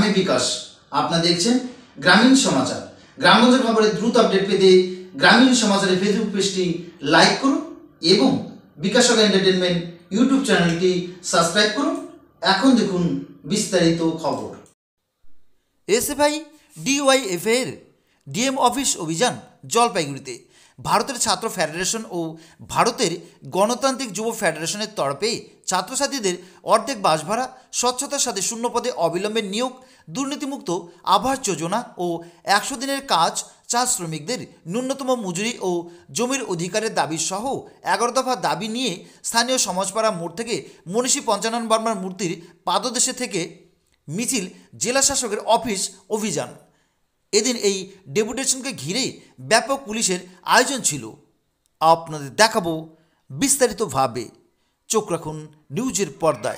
আমি বিকাশ। আপনারা দেখছেন গ্রামীণ সমাচার। গ্রামগঞ্জের খবরের দ্রুত আপডেট পেতে গ্রামীণ সমাচারের ফেসবুক পেজটি লাইক করুন এবং বিকাশ এন্টারটেনমেন্ট ইউটিউব চ্যানেলটি সাবস্ক্রাইব করুন। এখন দেখুন বিস্তারিত খবর। এসএফআই ডিওয়াইএফআই এর ডিএম অফিস অভিযান জলপাইগুড়িতে। ভারতের ছাত্র ফেডারেশন ও ভারতের গণতান্ত্রিক যুব ফেডারেশনের তরফে ছাত্রছাত্রীদের অর্ধেক বাস ভাড়া, স্বচ্ছতার সাথে শূন্য পদে অবিলম্বে নিয়োগ, দুর্নীতিমুক্ত আবাস যোজনা ও 100 দিনের কাজ, চা শ্রমিকদের ন্যূনতম মজুরি ও জমির অধিকারের দাবি সহ 11 দফা দাবি নিয়ে স্থানীয় সমাজপাড়া মোড় থেকে মনীষী পঞ্চানন বর্মার মূর্তির পাদদেশে থেকে মিছিল জেলা শাসকের অফিস অভিযান। এদিন এই ডেপুটেশনকে ঘিরে ব্যাপক পুলিশের আয়োজন ছিল। আপনাদের দেখাবো বিস্তারিতভাবে, চোখ রাখুন নিউজের পর্দায়।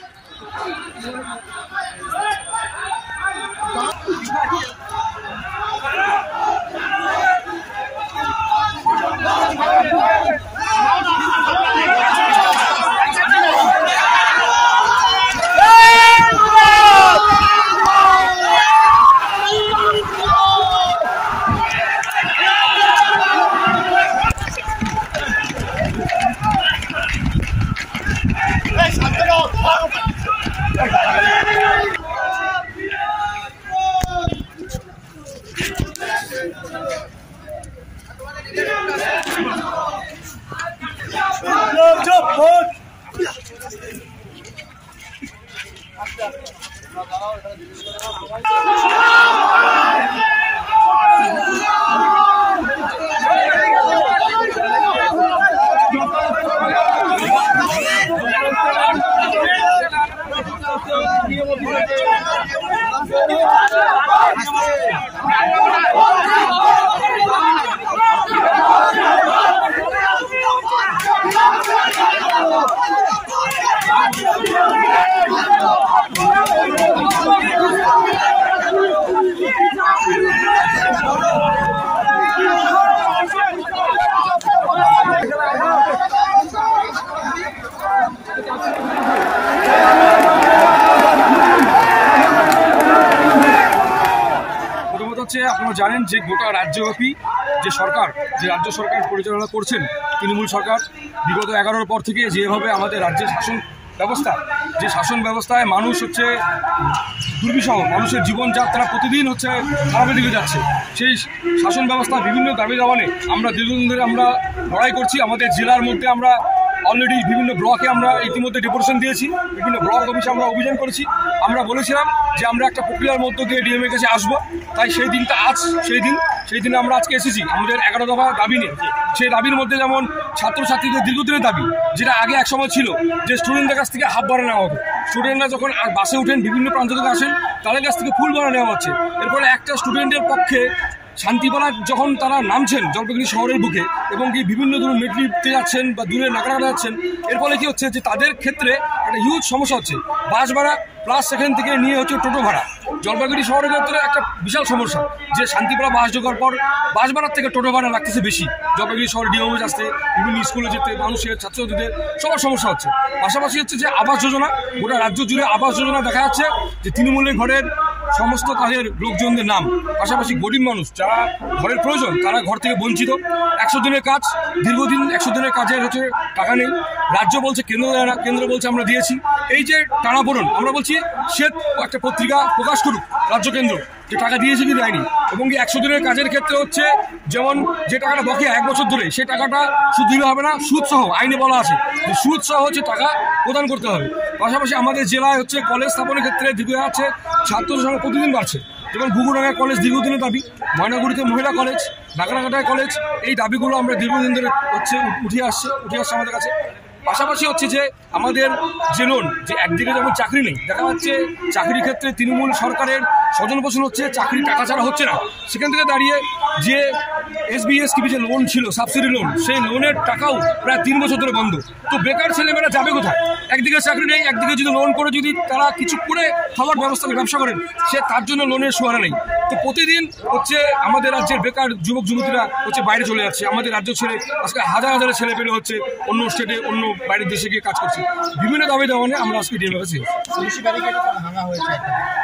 আপনারা জানেন যে গোটা রাজ্যব্যাপী যে সরকার, যে রাজ্য সরকার পরিচালনা করছেন তৃণমূল সরকার, বিগত 11-র পর থেকে যেভাবে আমাদের রাজ্যের শাসন ব্যবস্থা, যে শাসন ব্যবস্থায় মানুষ হচ্ছে দুর্বিষহ, মানুষের জীবনযাত্রা প্রতিদিন হচ্ছে খারাপের দিকে যাচ্ছে। সেই শাসন ব্যবস্থা বিভিন্ন দাবি দাওয়ানে আমরা দীর্ঘদিন ধরে আমরা লড়াই করছি। আমাদের জেলার মধ্যে আমরা অলরেডি বিভিন্ন ব্লকে আমরা ইতিমধ্যে ডেপুটেশন দিয়েছি, বিভিন্ন ব্লক অফিসে আমরা অভিযান করেছি। আমরা বলেছিলাম যে আমরা একটা প্রক্রিয়ার মধ্য দিয়ে ডিএমের কাছে আসবো, তাই সেই দিনটা আজ সেই দিনে আমরা আজকে এসেছি আমাদের 11 দফা দাবি নিয়ে। সেই দাবির মধ্যে যেমন ছাত্রছাত্রীদের দীর্ঘদিনের দাবি, যেটা আগে এক সময় ছিল যে স্টুডেন্টদের কাছ থেকে হাফ ভাড়া নেওয়া হতো। স্টুডেন্টরা যখন বাসে উঠেন, বিভিন্ন প্রান্ত থেকে আসেন, তাদের কাছ থেকে ফুল ভাড়া নেওয়া হচ্ছে। এরপরে একটা স্টুডেন্টের পক্ষে শান্তিপাড়া যখন তারা নামছেন জলপাইগুড়ি শহরের বুকে এবং কি বিভিন্ন দূর মেট্রিতে যাচ্ছেন বা দূরে নাগরাঘাটা যাচ্ছেন, এর ফলে কি হচ্ছে যে তাদের ক্ষেত্রে একটা হিউজ সমস্যা হচ্ছে। বাস ভাড়া প্লাস সেখান থেকে নিয়ে হচ্ছে টোটো ভাড়া। জলপাইগুড়ি শহরের ক্ষেত্রে একটা বিশাল সমস্যা যে শান্তিপাড়া বাস ঢোকার পর বাস ভাড়ার থেকে টোটো ভাড়া লাগতেছে বেশি। জলপাইগুড়ি শহরে ডিএমএস আসতে, বিভিন্ন স্কুলে যেতে মানুষের, ছাত্রছাত্রীদের সবার সমস্যা হচ্ছে। পাশাপাশি হচ্ছে যে আবাস যোজনা, গোটা রাজ্য জুড়ে আবাস যোজনা দেখা যাচ্ছে যে তৃণমূলের ঘরের সমস্ত তাদের লোকজনদের নাম, পাশাপাশি গরিব মানুষ যারা ঘরের প্রয়োজন তারা ঘর থেকে বঞ্চিত। 100 দিনের কাজ, দীর্ঘদিন 100 দিনের কাজের হচ্ছে টাকা নেই, রাজ্য বলছে কেন্দ্র দেয় না, কেন্দ্র বলছে আমরা দিয়েছি। এই যে টানাপোড়েন, আমরা বলছি শ্বেত একটা পত্রিকা প্রকাশ করুক রাজ্য কেন্দ্র যে টাকা দিয়েছে কি দেয়নি। এবং কি 100 দিনের কাজের ক্ষেত্রে হচ্ছে যেমন যে টাকাটা বকেয়া 1 বছর ধরে, সেই টাকাটা সুদ দিলে হবে না, সুদ সহ আইনে বলা আছে যে সুদ সহ হচ্ছে টাকা প্রদান করতে হবে। পাশাপাশি আমাদের জেলায় হচ্ছে কলেজ স্থাপনের ক্ষেত্রে দীর্ঘ যাচ্ছে, ছাত্র সংখ্যা প্রতিদিন বাড়ছে। যেমন ঘুঘুডাঙ্গায় কলেজ দীর্ঘদিনের দাবি, ময়নাগুড়িতে মহিলা কলেজ, নাগরাঘাটায় কলেজ, এই দাবিগুলো আমরা দীর্ঘদিন ধরে হচ্ছে উঠে আসছে আমাদের কাছে। পাশাপাশি হচ্ছে যে আমাদের যে লোন, যে একদিকে যেমন চাকরি নেই, দেখা যাচ্ছে চাকরির ক্ষেত্রে তৃণমূল সরকারের স্বজন পোষণ হচ্ছে, চাকরি টাকা ছাড়া হচ্ছে না। সেখান থেকে দাঁড়িয়ে যে এসবিএসটিভি যে লোন ছিল, সাবসিডি লোন, সেই লোনের টাকাও প্রায় 3 বছর ধরে বন্ধ। তো বেকার ছেলেমেয়েরা যাবে কোথায়? একদিকে চাকরি নেই, একদিকে যদি লোন করে যদি তারা কিছু করে খাবার ব্যবস্থা করে ব্যবসা করেন, সে তার জন্য লোনের সুহারা নেই। তো প্রতিদিন হচ্ছে আমাদের রাজ্যের বেকার যুবক যুবতীরা হচ্ছে বাইরে চলে যাচ্ছে। আমাদের রাজ্য ছেড়ে আজকে হাজার হাজার ছেলে পেলে হচ্ছে অন্য স্টেটে, অন্য বাইরের দেশে গিয়ে কাজ করছে। বিভিন্ন দাবি দেওয়া নিয়ে আমরা আজকে ডিএম কাছে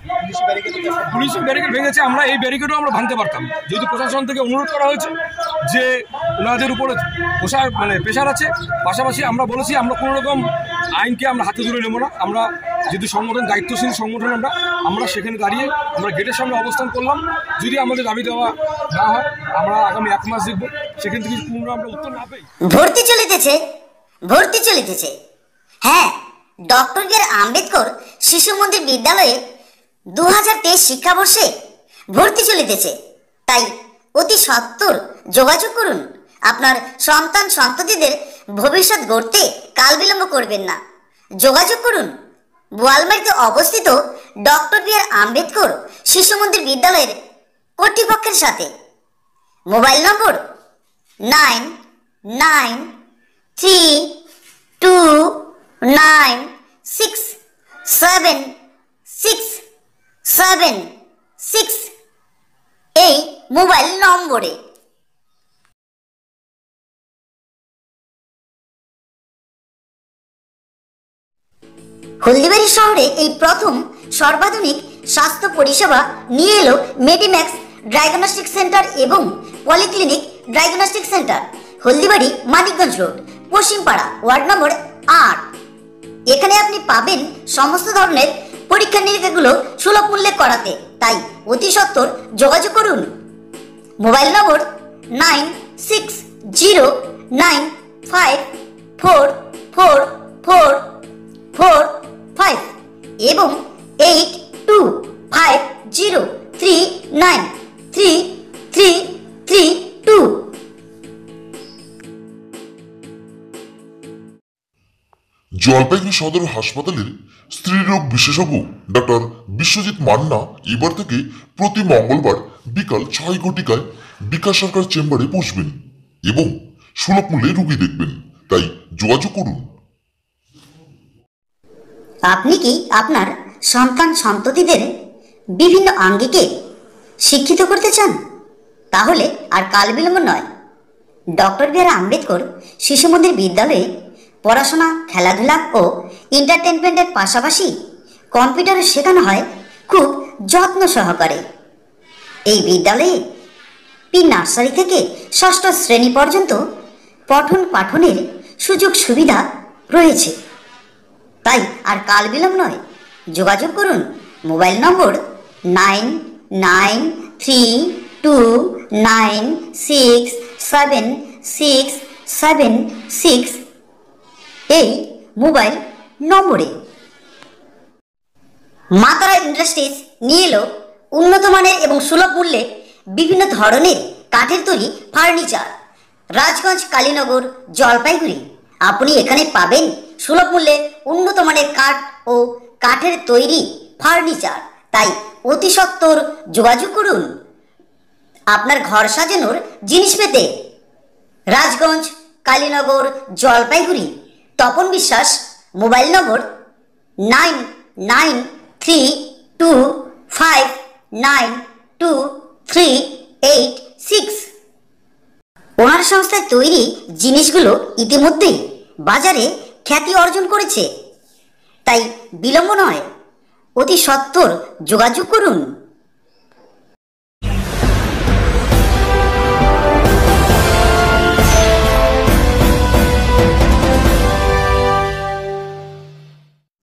পুলিশের ব্যারিকেড ভেঙেছে, আমরা এই ব্যারিকেডও আমরা ভাঙতে পারতাম, যেহেতু প্রশাসন থেকে অনুরোধ করা হয়েছে যে ওনাদের উপরে প্রেশার আছে। পাশাপাশি আমরা বলেছি আমরা কোনো রকম আইনকে আমরা হাতে তুলে নেব না। আমরা যেহেতু সংগঠন, দায়িত্বশীল সংগঠন, আমরা সেখানে দাঁড়িয়ে আমরা গেটের সামনে অবস্থান করলাম। যদি আমাদের দাবি দেওয়া না হয়, আমরা আগামী 1 মাস দেখব, সেখান থেকে পুনরায় আমরা উত্তর না পাই। ভর্তি চলিতেছে। হ্যাঁ, ডক্টর বি আর আম্বেদকর শিশু মন্দির বিদ্যালয়ে 2023 শিক্ষাবর্ষে ভর্তি চলিতেছে। তাই অতি সত্বর যোগাযোগ করুন। আপনার সন্তান সন্ততিদের ভবিষ্যৎ গড়তে কাল বিলম্ব করবেন না। যোগাযোগ করুন বোয়ালমারিতে অবস্থিত ডক্টর বি আর আম্বেদকর শিশু মন্দির বিদ্যালয়ের কর্তৃপক্ষের সাথে। মোবাইল নম্বর 9932967676 এই মোবাইল নম্বরে। হলদিবাড়ি শহরে এই প্রথম সর্বাধুনিক স্বাস্থ্য পরিষেবা নিয়ে এলো মেডিম্যাক্স ডায়াগনস্টিক সেন্টার এবং polyclinic diagnostic centre, Haldibari, Manikganj road, Paschimpara, ward number 8। এখানে আপনি পাবেন সমস্ত ধরনের পরীক্ষা নিরীক্ষাগুলো সুলভ মূল্যে করাতে। তাই অতি সত্বর যোগাযোগ করুন। মোবাইল নম্বর 9609544445 এবং 8250393332। জলপাইগুড়ি সদর হাসপাতালের স্ত্রীরোগ বিশেষজ্ঞ ডক্টর বিশ্বজিৎ মান্না এবার থেকে প্রতি মঙ্গলবার বিকাল 6 ঘটিকায় বিকাশ সরকার চেম্বারে বসবেন এবং সুলভ মূল্যে রোগী দেখবেন। তাই যোগাযোগ করুন। আপনি কি আপনার সন্তান সন্ততিদের বিভিন্ন আঙ্গিকে শিক্ষিত করতে চান? তাহলে আর কাল বিলম্ব নয়। ডক্টর বি আর আম্বেদকর শিশু মন্দির বিদ্যালয়ে পড়াশোনা, খেলাধুলা ও এন্টারটেনমেন্টের পাশাপাশি কম্পিউটারও শেখানো হয় খুব যত্ন সহকারে। এই বিদ্যালয়ে প্রি নার্সারি থেকে 6ষ্ঠ শ্রেণী পর্যন্ত পঠন পাঠনের সুযোগ সুবিধা রয়েছে। তাই আর কাল বিলম্ব নয়, যোগাযোগ করুন। মোবাইল নম্বর 9932967676 এই মোবাইল নম্বরে। মা তারা ইন্ডাস্ট্রিজ নিয়ে এলো উন্নত মানের এবং সুলভ মূল্যে বিভিন্ন ধরনের কাঠের তৈরি ফার্নিচার। রাজগঞ্জ, কালীনগর, জলপাইগুড়ি। আপনি এখানে পাবেন সুলভ মূল্যে উন্নত মানের কাঠ ও কাঠের তৈরি ফার্নিচার। তাই অতি সত্বর যোগাযোগ করুন আপনার ঘর সাজানোর জিনিস পেতে। রাজগঞ্জ, কালীনগর, জলপাইগুড়ি। তপন বিশ্বাস। মোবাইল নম্বর 9932592386। ওনার সংস্থায় তৈরি জিনিসগুলো ইতিমধ্যেই বাজারে খ্যাতি অর্জন করেছে। তাই বিলম্ব নয়, অতি সত্বর যোগাযোগ করুন।